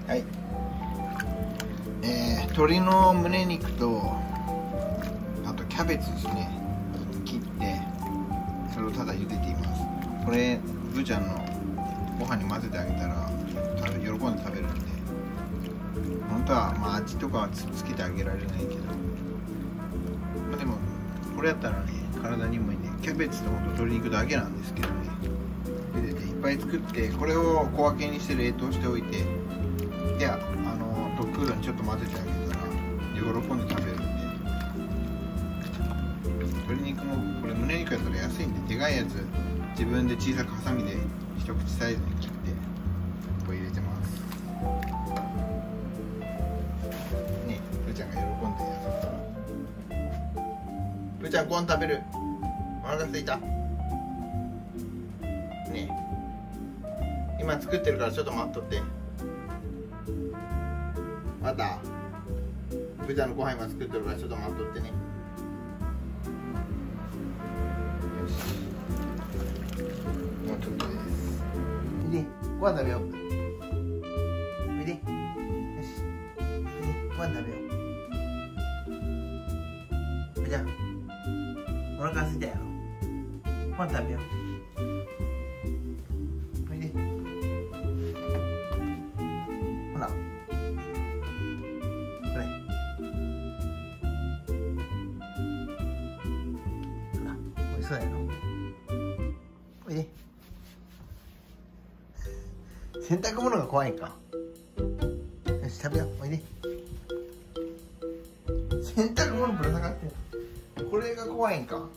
はい、鶏の胸肉とあとキャベツですね、切ってそれをただ茹でています。これブーちゃんのご飯に混ぜてあげたら喜んで食べるんで、本当は味とかはつけてあげられないけど、でもこれやったらね体にもいいね。キャベツと鶏肉だけなんですけどね、茹でていっぱい作って、これを小分けにして冷凍しておいて、でドッグフードにちょっと混ぜてあげたら喜んで食べるんで。鶏肉もこれ胸肉やったら安いんで、でかいやつ自分で小さくハサミで一口サイズに切ってこう入れてますね。ブーちゃんが喜んでやったら、ブーちゃんご飯食べる？お腹すいた？ねえ、今作ってるからちょっと待っとって。またブーちゃんのご飯今作ってるからちょっと待っとってね。よし、もうちょっとです。おいで、ご飯食べよう。おいで、よし、おいで、ご飯食べよう。ブーちゃん、お腹空いたやろ。ご飯食べよう。おいで、ほら、これ、ほら、おいしそうやろ。おいで。洗濯物が怖いんか。よし、食べよう。おいで。洗濯物ぶら下がってる。これが怖いんか。よ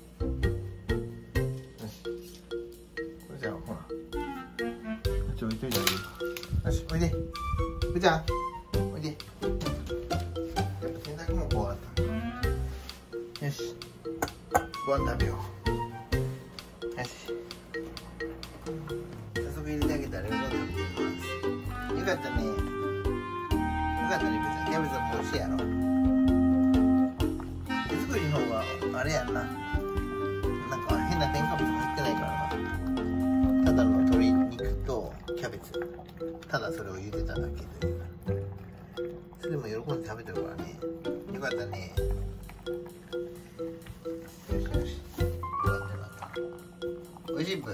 し、これじゃあほら、こっち置いといてあげる。よし、おいで。ぶーちゃん、おいで。やっぱ洗濯物怖かったんか。よし、ご飯食べよう。よし、早速入れてあげたら喜んで食べてみます。よかったね。よかったね、ぶーちゃん。キャベツも美味しいやろ。手作りの方があれやんな。なんか変な添加物も入ってないからな。ただの鶏肉とキャベツ。ただそれを茹でただけという。それでも喜んで食べてるからね。よかったね。よしよし。よかったよかった。おいしいぶ。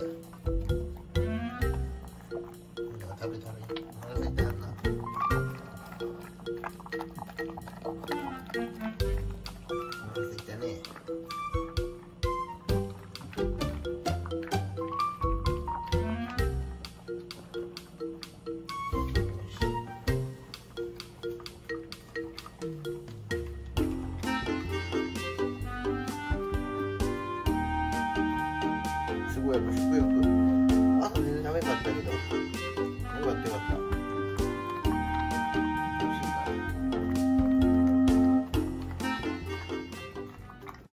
食べたらいい。お腹空いたやんな。お腹空いたね。